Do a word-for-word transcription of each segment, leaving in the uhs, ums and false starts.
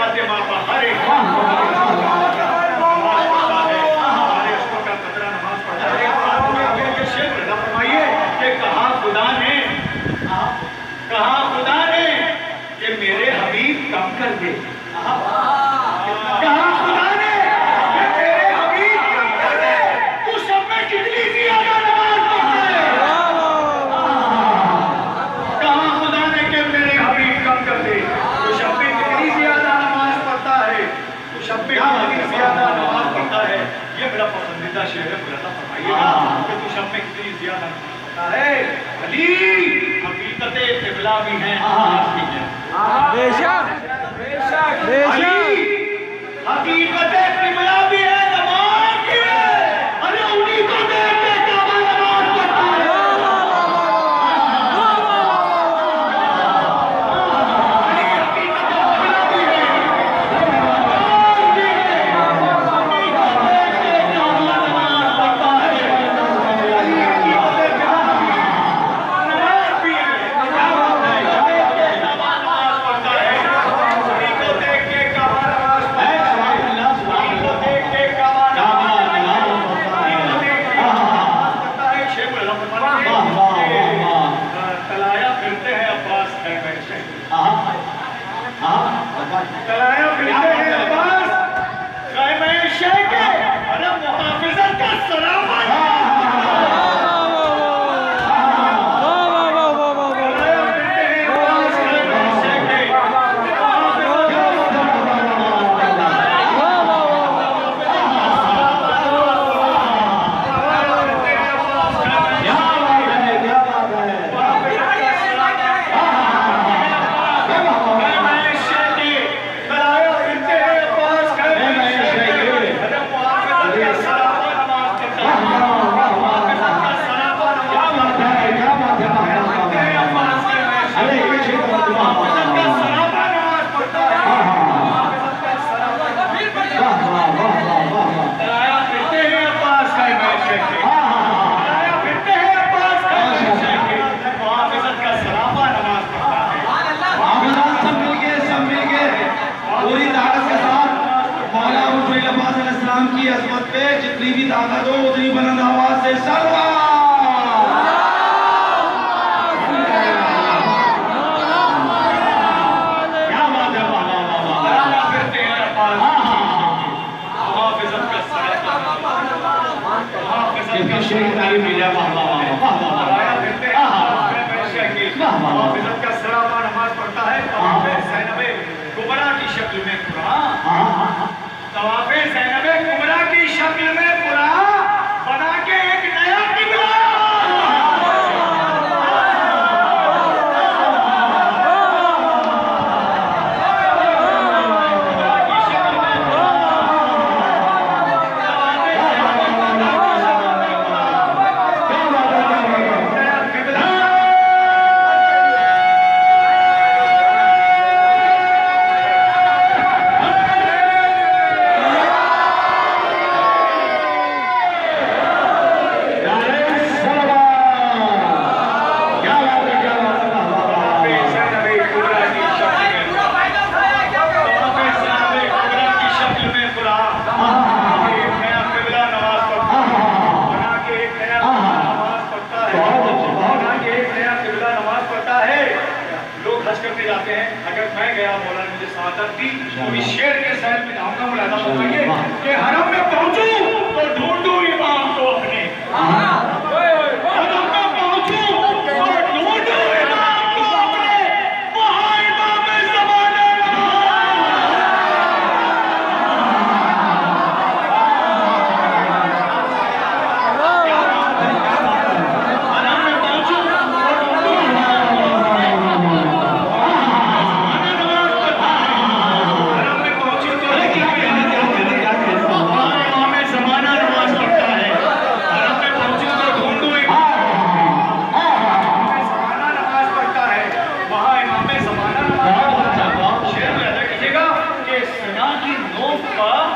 फातिमा पर हर एक नमाज पढ़ता है, हमारे उसको का कतरा नमाज पढ़ता है। के शेर रज़ा फरमाइए कि कहा खुदा ने कहा खुदा ने कि मेरे हबीब कम कर दे, कहा खुदा ने कि मेरे हबीब कम कर दे, तू सब में कितनी ज्यादा नमाज पढ़ता है। कहा खुदा ने कि मेरे हबीब कम कर दे, तू सब में कितनी ज्यादा नमाज पढ़ता है, तू सब में कितनी ज्यादा नमाज पढ़ता है। ये मेरा पसंदीदा शेर है, रज़ा फरमाइएगा कि तू सब में कितनी ज्यादा नमाज पढ़ता है। अली हकीकते क़िबला भी हैं, बेशक बेशक बेशक हकीकते क़िबला भी है, नमाज भी है। अरे उन्हीं को देख के काबा नमाज पढ़ता है। अली हकीकते क़िबला भी है, नमाज भी है। उन्हीं को देख के काबा नमाज पढ़ता है। अली हकीकते क़िबला भी है, नमाज भी है। तलाया फिरते हैं अब्बास ख़ैमे शह के, अरे मुहाफ़िज़त का सलाम की अज़मत पे जितनी भी ताकत हो उतनी बुलंद आवाज से सलवा। क्या बात है, वाह वाह वाह वाह, फिरते हैं अब्बास, मुहाफ़िज़त का सलाम, मुहाफ़िज़त का शेर की तारीफ की जाए, वाह वाह वाह वाह वाह, फिरते हैं मुहाफ़िज़त का सलाम नमाज पढ़ता है। तवाफ़े ज़ैनबे कुबरा की शक्ल में कुरान, तवाफ़े ज़ैनबे कुबरा की शक्ल में कुरान बना के एक नया क़िबला। जाते हैं, अगर मैं गया मौला ने मुझे सादत दी तो इस शेर के साथ में आपका मुलादा फरमाइए कि हरम में पहुंचूं तो ढूंढूं इमाम को अपने, हरम में पहुंचूं तो ढूंढूं इमाम को अपने, वहां इमाम ज़माना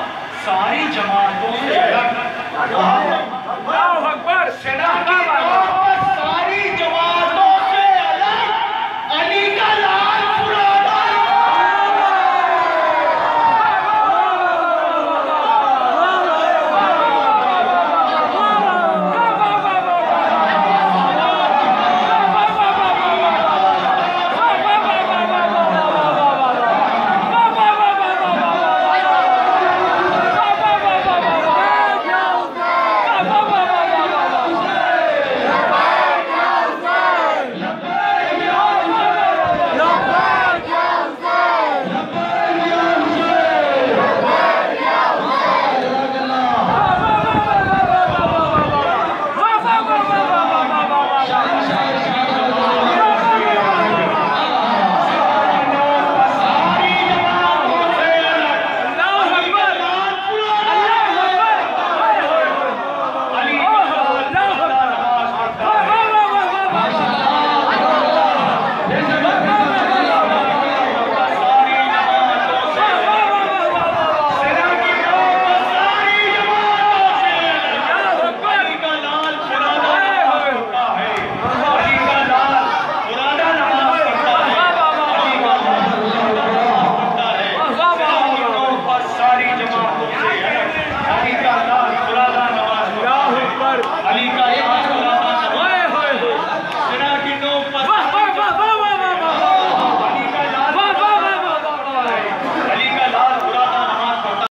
सारी जमातों से अल्लाहु अकबर, सेना की